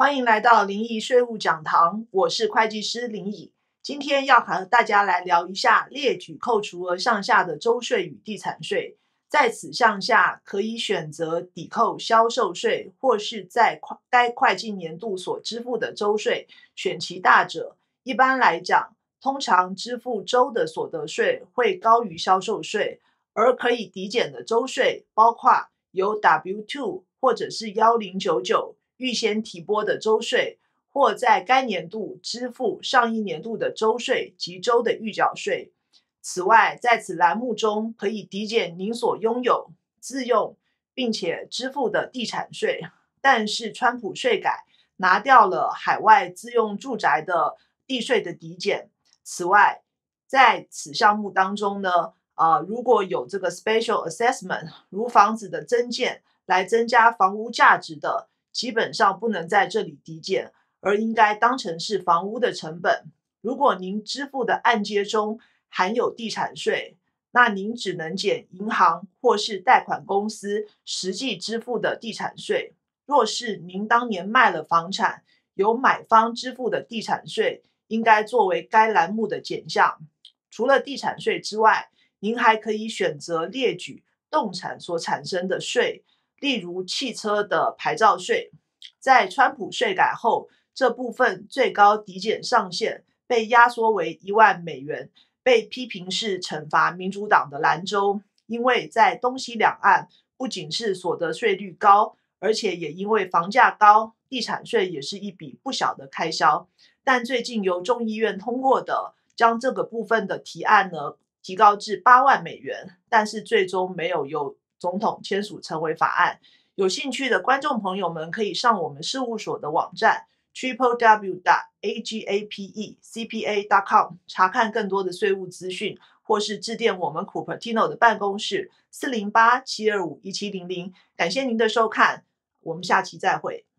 欢迎来到林毅税务讲堂，我是会计师林毅。今天要和大家来聊一下列举扣除额项下的州税与地产税。在此项下，可以选择抵扣销售税，或是在该会计年度所支付的州税，选其大者。一般来讲，通常支付州的所得税会高于销售税，而可以抵减的州税包括由 W2 或者是1099预先提拨的州税，或在该年度支付上一年度的州税及州的预缴税。此外，在此栏目中可以抵减您所拥有、自用并且支付的地产税，但是川普税改拿掉了海外自用住宅的地税的抵减。此外，在此项目当中呢，如果有这个 special assessment， 如房子的增建来增加房屋价值的，基本上不能在这里抵减，而应该当成是房屋的成本。如果您支付的按揭中含有地产税，那您只能减银行或是贷款公司实际支付的地产税。若是您当年卖了房产，由买方支付的地产税，应该作为该栏目的减项。除了地产税之外，您还可以选择列举动产所产生的税，例如汽车的牌照税。在川普税改后，这部分最高抵减上限被压缩为$10,000，被批评是惩罚民主党的兰州。因为在东西两岸不仅是所得税率高，而且也因为房价高，地产税也是一笔不小的开销。但最近由众议院通过的将这个部分的提案呢提高至$80,000，但是最终没有由总统签署成为法案。有兴趣的观众朋友们可以上我们事务所的网站 www.agapecpa.com 查看更多的税务资讯，或是致电我们 Cupertino 的办公室408-725-1700。感谢您的收看，我们下期再会。